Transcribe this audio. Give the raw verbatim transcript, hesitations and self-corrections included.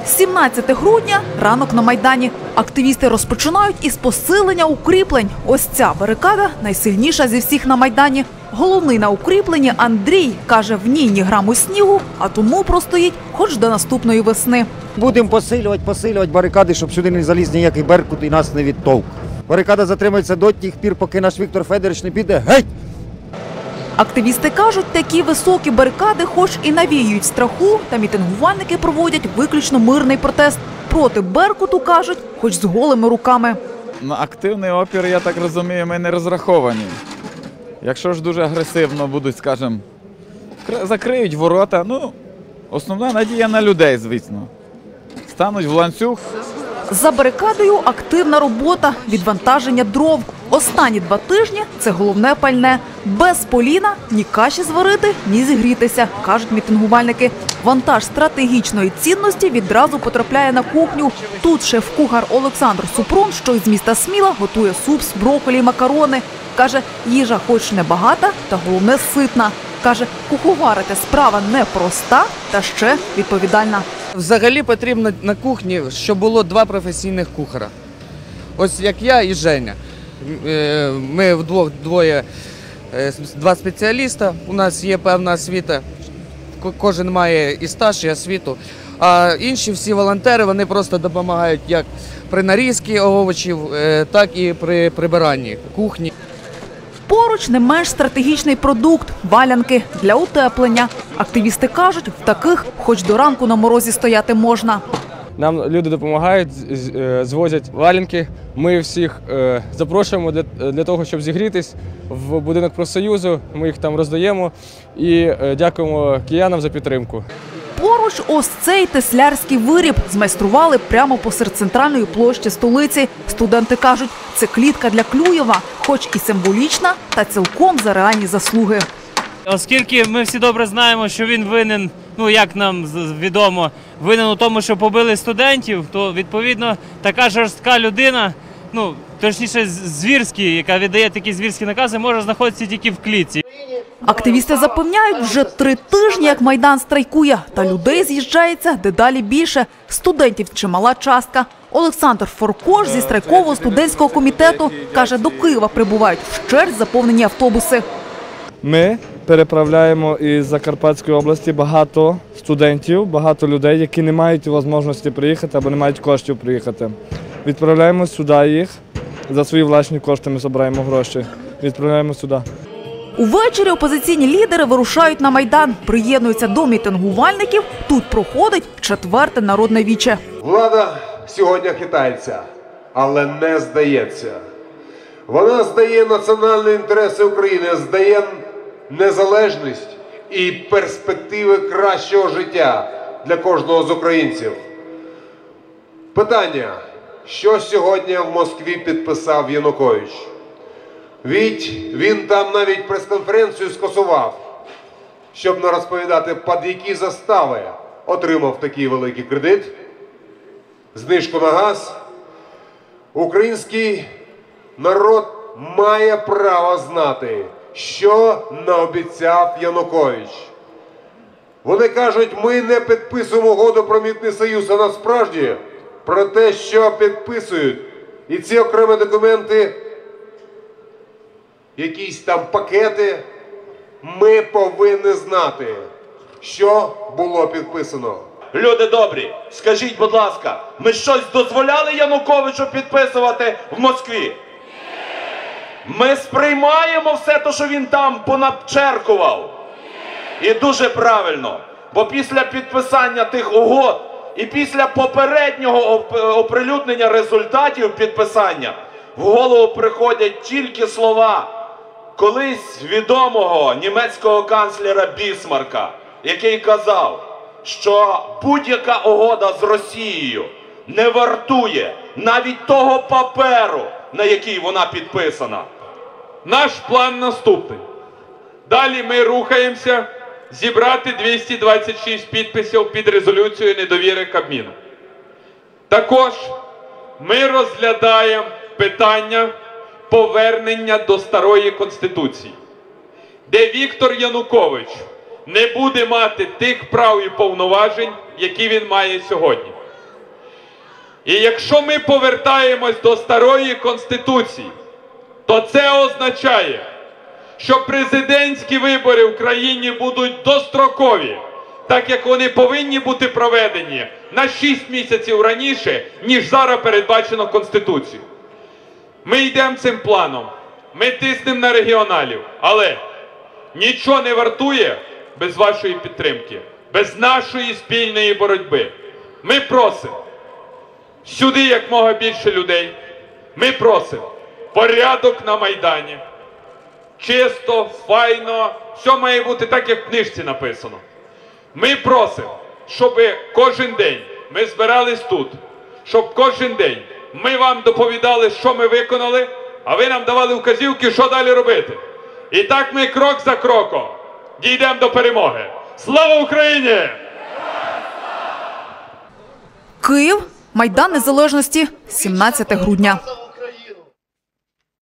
сімнадцяте грудня – ранок на Майдані. Активісти розпочинають із посилення укріплень. Ось ця барикада найсильніша зі всіх на Майдані. Головний на укріпленні Андрій каже, в ній ні граму снігу, а тому простоїть хоч до наступної весни. Будемо посилювати, посилювати барикади, щоб сюди не заліз ніякий Беркут і нас не відтовк. Барикада затримається до тих пір, поки наш Віктор Федорович не піде геть. Активісти кажуть, такі високі барикади хоч і навіюють страху, та мітингувальники проводять виключно мирний протест. Проти Беркуту, кажуть, хоч з голими руками. На активний опір, я так розумію, ми не розраховані. Якщо ж дуже агресивно будуть, скажімо, закриють ворота, ну, основна надія на людей, звісно. Стануть в ланцюг. За барикадою активна робота, відвантаження дров. Останні два тижні – це головне пальне. Без поліна ні каші зварити, ні зігрітися, кажуть мітингувальники. Вантаж стратегічної цінності відразу потрапляє на кухню. Тут шеф-кухар Олександр Супрун, що із міста Сміла, готує суп з брокколі і макарони. Каже, їжа хоч не багата, та головне ситна. Каже, куховарити справа непроста, та ще відповідальна. Взагалі потрібно на кухні, щоб було два професійних кухара. Ось як я і Женя. Ми вдвох двоє, два спеціаліста, у нас є певна освіта, кожен має і стаж, і освіту. А інші всі волонтери, вони просто допомагають як при нарізці овочів, так і при прибиранні кухні. Поруч не менш стратегічний продукт – валянки для утеплення. Активісти кажуть, в таких хоч до ранку на морозі стояти можна. Нам люди допомагають, звозять валянки. Ми всіх запрошуємо для, для того, щоб зігрітись в будинок профсоюзу. Ми їх там роздаємо і дякуємо киянам за підтримку. Поруч ось цей теслярський виріб змайстрували прямо посеред центральної площі столиці. Студенти кажуть, це клітка для Клюєва, хоч і символічна, та цілком за реальні заслуги. Оскільки ми всі добре знаємо, що він винен, ну як нам відомо, винен у тому, що побили студентів, то відповідно така жорстка людина, ну точніше звірський, яка віддає такі звірські накази, може знаходитися тільки в клітці. Активісти запевняють, вже три тижні, як Майдан страйкує, та людей з'їжджається дедалі більше. Студентів чимала частка. Олександр Форкош зі страйкового студентського комітету каже, до Києва прибувають вщерть заповнені автобуси. Ми переправляємо із Закарпатської області багато студентів, багато людей, які не мають можливості приїхати або не мають коштів приїхати. Відправляємо сюди їх, за свої власні кошти ми збираємо гроші, відправляємо сюди. Увечері опозиційні лідери вирушають на Майдан, приєднуються до мітингувальників. Тут проходить четверте народне віче. Влада сьогодні хитається, але не здається. Вона здає національні інтереси України, здає незалежність і перспективи кращого життя для кожного з українців. Питання, що сьогодні в Москві підписав Янукович? Ведь він там навіть прес-конференцію скасував, щоб не розповідати, під які застави отримав такий великий кредит, знижку на газ. Український народ має право знати, що наобіцяв Янукович. Вони кажуть, ми не підписуємо угоду про митний союз, а насправді про те, що підписують. І ці окремі документи, якісь там пакети, ми повинні знати, що було підписано. Люди добрі, скажіть, будь ласка, ми щось дозволяли Януковичу підписувати в Москві? Ми сприймаємо все те, що він там понапчеркував. І дуже правильно, бо після підписання тих угод і після попереднього оприлюднення результатів підписання в голову приходять тільки слова колись відомого німецького канцлера Бісмарка, який казав, що будь-яка угода з Росією не вартує навіть того паперу, на який вона підписана. Наш план наступний. Далі ми рухаємося зібрати двісті двадцять шість підписів під резолюцією недовіри Кабміну. Також ми розглядаємо питання повернення до старої Конституції, де Віктор Янукович не буде мати тих прав і повноважень, які він має сьогодні. І якщо ми повертаємось до старої Конституції, то це означає, що президентські вибори в країні будуть дострокові, так як вони повинні бути проведені на шість місяців раніше, ніж зараз передбачено Конституцією. Ми йдемо цим планом, ми тиснемо на регіоналів, але нічого не вартує без вашої підтримки, без нашої спільної боротьби. Ми просимо сюди якмога більше людей, ми просимо порядок на Майдані. Чисто, файно, все має бути так, як в книжці написано. Ми просимо, щоб кожен день ми збирались тут, щоб кожен день ми вам доповідали, що ми виконали, а ви нам давали вказівки, що далі робити. І так ми крок за кроком дійдемо до перемоги. Слава Україні! Київ. Майдан Незалежності. сімнадцяте грудня.